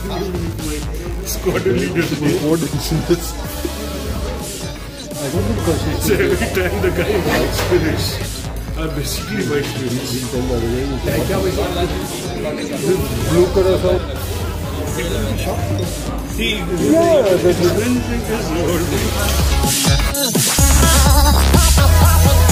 Squadron leaders. What is I don't think because So every time the guy white spirits are basically white spirits. Blue color of Yeah, the difference is